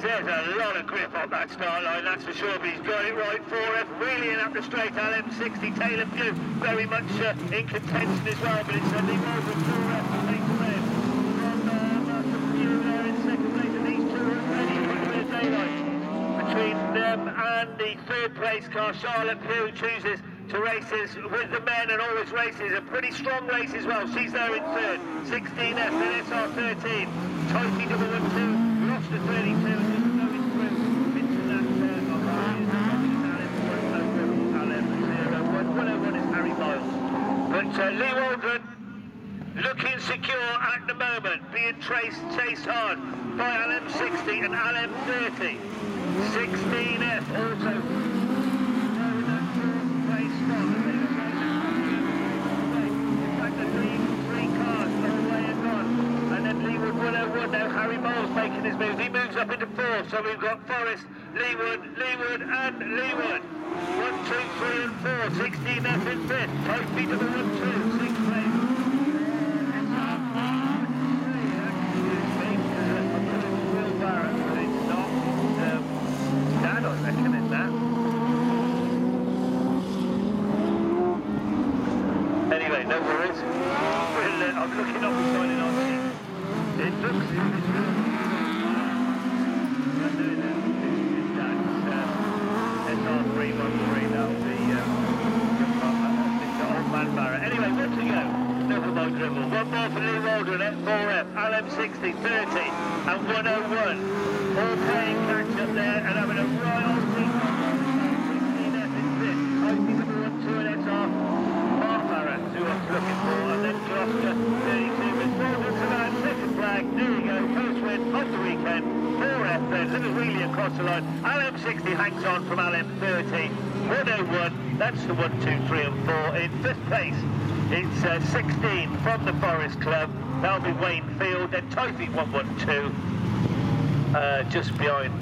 there's a lot of grip on that start line, that's for sure, but he's got it right. 4F really in up the straight. LM60, Taylor View, very much in contention as well, but it's Lee Waldron, 4F, takes away from Martin View there in second place, and these two are ready for clear daylight. Between them and the third place car, Charlotte Pugh chooses to races with the men and always races. A pretty strong race as well. She's there in third. 16F and SR13. Toity double 1-2. Lost to 32 and just going through into that Alem 101 is Harry Miles. But Lee Waldron looking secure at the moment, being chased hard by Alem 60 and Alem 30. 16F also. Now Harry Miles making his move. He moves up into fourth, so we've got Forrest, Leewood, and Leewood. 1, 2, 3 and 4. 16F in fifth. Toby to the 1, 2, sixth place. Will Barrett, but it's not. Dad, I reckon, in that. Anyway, no worries. I'm looking up and signing on. It looks SR313, that'll be Mr. Old Man Barrett. Anyway, good to go. Never mind dribble. One more for Lee Waldron at 4F, LM60, 30 and 101. All playing catch up there and having a right old thing. 16F in fifth. Hoping number 1, 2 and SR. Mark Barrett, who I was looking for, and then Gloucester, 32 with Waldron to that second flag. There we go, first win of the weekend. 4F then, little wheelie across the line. LM60 hangs on from LM30. 101, that's the 1, 2, 3 and 4. In fifth place, it's 16 from the Forest Club. That'll be Wayne Field. Then Toby 112, just behind